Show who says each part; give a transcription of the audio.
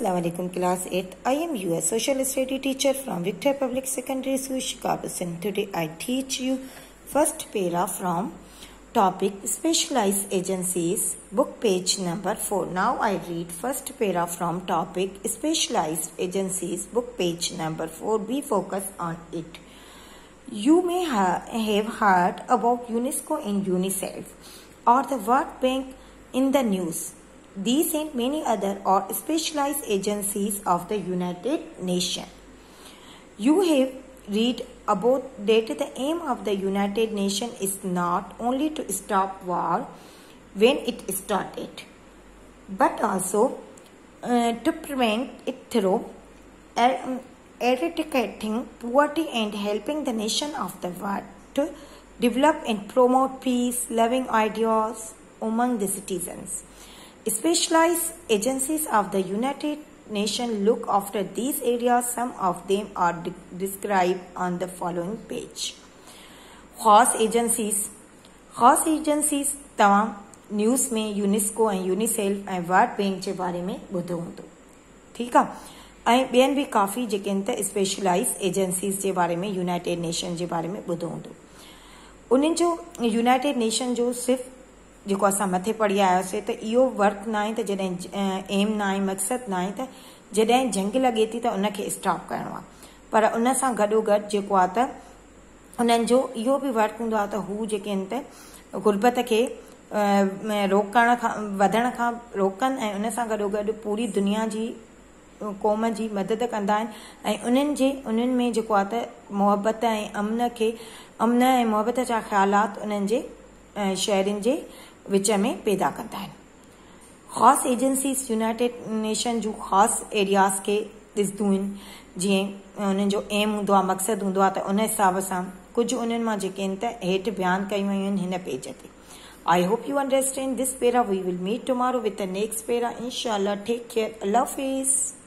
Speaker 1: Assalamu alaikum class 8th. I am US social study teacher from Victoria Public Secondary School, Chicago. And today I teach you first para from topic specialized agencies, book page number 4. Now I read first para from topic specialized agencies, book page number 4. Be focused on it. You may have heard about UNESCO and UNICEF or the World Bank in the news. These and many other are specialized agencies of the United Nations. You have read about that the aim of the United Nations is not only to stop war when it started, but also to prevent it through eradicating poverty and helping the nation of the world to develop and promote peace, loving ideas among the citizens. Specialized agencies of the United Nations look after these areas. Some of them are described on the following page. खास agencies तमाम news में UNESCO ऐं UNICEF ऐं World Bank जे बारे में ॿुधो हूंदो, ठीकु आहे। ऐं ॿियनि बि काफ़ी जेके आहिनि त स्पेशलाइज़ एजेंसीज़ जे बारे में यूनाइटेड नेशन जे बारे में ॿुधो हूंदो। उन्हनि जो यूनाइटेड नेशन जो सिर्फ़ु जेको असां मथे पढ़ी आयासीं त इहो वर्क न आहे त जॾहिं एम न आहे, मक़सदु न आहे त जॾहिं जंग लॻे थी त उनखे स्टॉप करिणो आहे, पर उन सां गॾोगॾु जेको आहे त उन्हनि जो इहो बि वर्क हूंदो आहे त हू जेके आहिनि त गुरबत खे रोकण खां वधण खां रोकनि ऐं उन सां गॾोगॾु पूरी दुनिया जी क़ौम जी मदद कंदा आहिनि ऐं उन्हनि में जेको आहे त मुहबत ऐं अमन ऐं मुहबत जा ख़्यालात उन्हनि जे शहरनि जे विच में पैदा कंदा आहिनि। ख़ासि एजेंसीज़ यूनाइटेड नेशन जूं ख़ासि एरियाज़ खे ॾिसंदियूं आहिनि, जीअं उन्हनि जो एम हूंदो आहे, मक़सदु हूंदो आहे, त उन हिसाब सां कुझु उन्हनि मां जेके आहिनि त हेठि बयानु कयूं वयूं आहिनि हिन पेज ते। I hope you understand this para. We will meet tomorrow with the next para. Inshallah. Take care. Allah Hafiz.